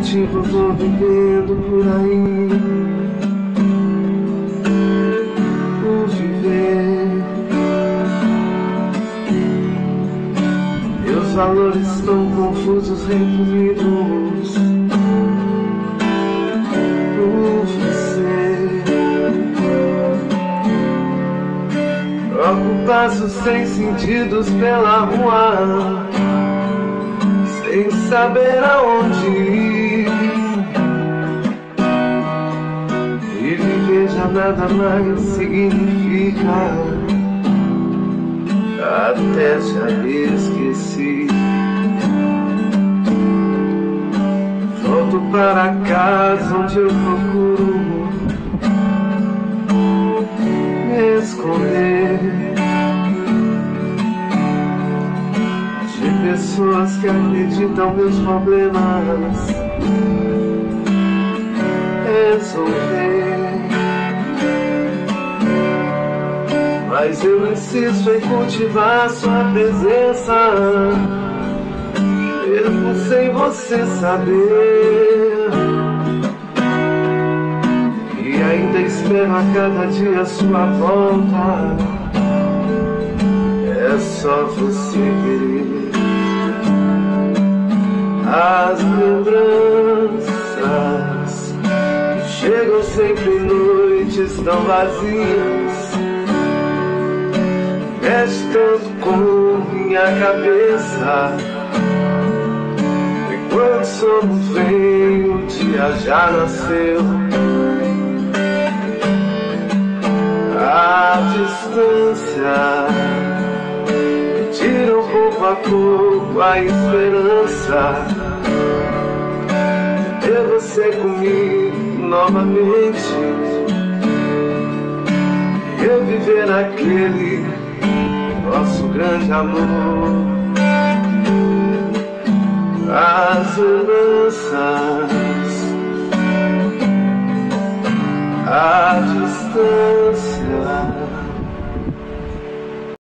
motivo tô vivendo por aí. O viver, meus valores estão confusos, reprimidos. Por você, troco passos sem sentidos pela rua, sem saber aonde ir. E viver já nada mais significa, até já esqueci. Volto para casa onde eu procuro me esconder de pessoas que acreditam meus problemas resolver. Mas eu insisto em cultivar sua presença, mesmo sem você saber. E ainda espero a cada dia sua volta. É só você querer. As lembranças chegam sempre em noites tão vazias, mexe tanto com minha cabeça. E quando sono vem, o dia já nasceu. A distância tira pouco a pouco a esperança de ter você comigo novamente, reviver aquele nosso grande amor. As lembranças